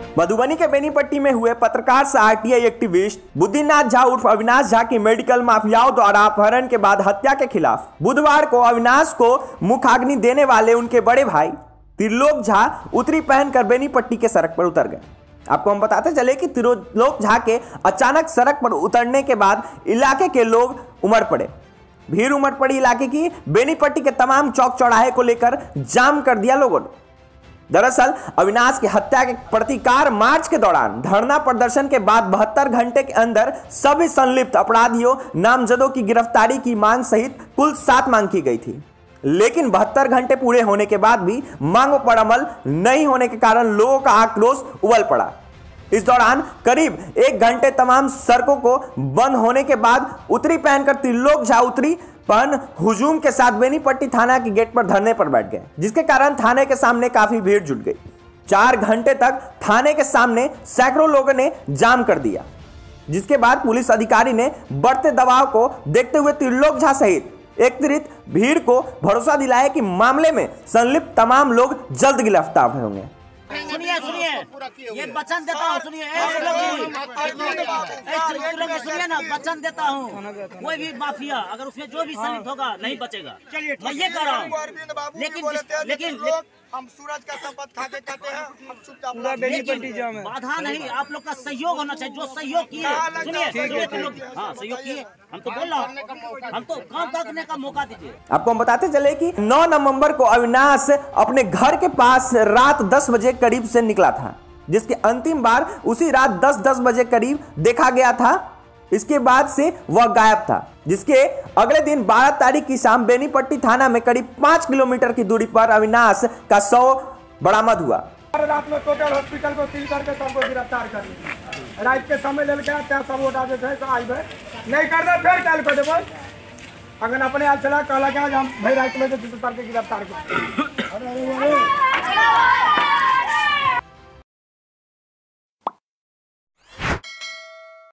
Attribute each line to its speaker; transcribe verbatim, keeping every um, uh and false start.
Speaker 1: मधुबनी के बेनीपट्टी में हुए पत्रकार से आरटीआई एक्टिविस्ट बुद्धिनाथ झा उर्फ अविनाश झा की मेडिकल माफियाओं द्वारा अपहरण के बाद हत्या के खिलाफ बुधवार को अविनाश को मुखाग्नि देने वाले उनके बड़े भाई त्रिलोक झा उत्तरी पहनकर बेनीपट्टी के सड़क पर उतर गए। आपको हम बताते चले कि त्रिलोक झा के अचानक सड़क पर उतरने के बाद इलाके के लोग उमड़ पड़े। भीड़ उमड़ पड़ी इलाके की। बेनीपट्टी के तमाम चौक चौराहे को लेकर जाम कर दिया लोगों ने। दरअसल अविनाश की हत्या के प्रतिकार मार्च के दौरान धरना प्रदर्शन के बाद बहत्तर घंटे के अंदर सभी संलिप्त अपराधियों नामजदों की गिरफ्तारी की मांग सहित कुल सात मांग की गई थी, लेकिन बहत्तर घंटे पूरे होने के बाद भी मांगों पर अमल नहीं होने के कारण लोगों का आक्रोश उबल पड़ा। इस दौरान करीब एक घंटे तमाम सड़कों को बंद होने के बाद उत्तरी पहनकर त्रिलोक झा उत्तरी पहन हुजूम के साथ बेनीपट्टी थाना के गेट पर धरने पर बैठ गए, जिसके कारण थाने के सामने काफी भीड़ जुट गई। चार घंटे तक थाने के सामने सैकड़ों लोगों ने जाम कर दिया, जिसके बाद पुलिस अधिकारी ने बढ़ते दबाव को देखते हुए त्रिलोक झा सहित एकत्रित भीड़ को भरोसा दिलाया कि मामले में संलिप्त तमाम लोग जल्द गिरफ्तार होंगे।
Speaker 2: सुनिए सुनिए ये वचन देता हूँ, सुनिए सुनिए ना, वचन देता हूँ कोई भी माफिया अगर उसमें जो भी संलिप्त होगा नहीं बचेगा। मैं ये कह रहा हूँ, लेकिन लेकिन
Speaker 3: हम सूरज का शपथ खा के कहते हैं हम चुपचाप।
Speaker 2: बाधा नहीं, आप लोग का सहयोग होना चाहिए। जो सहयोग किए, सुनिए सुनिए, हाँ सहयोग किए, हम तो बोल रहा हूँ, हम तो काम करने का मौका दीजिए।
Speaker 1: आपको हम बताते चले कि नौ नवंबर को अविनाश अपने घर के पास रात दस बजे करीब से निकला था, जिसके अंतिम बार उसी रात दस दस बजे करीब देखा गया था। इसके बाद से वह गायब था, जिसके अगले दिन बारह तारीख की शाम बेनीपट्टी थाना में करीब पांच किलोमीटर की दूरी पर अविनाश का शव बरामद हुआ।
Speaker 3: रात में टोटल हॉस्पिटल को सील करके सबको गिरफ्तार कर लिया। रात के समय ले के आते सब उठा देते तो आई भाई नहीं कर दे, फिर कल कर देबो। अगर अपने हाल चला कहला के हम भाई रात में तो गिरफ्तार कर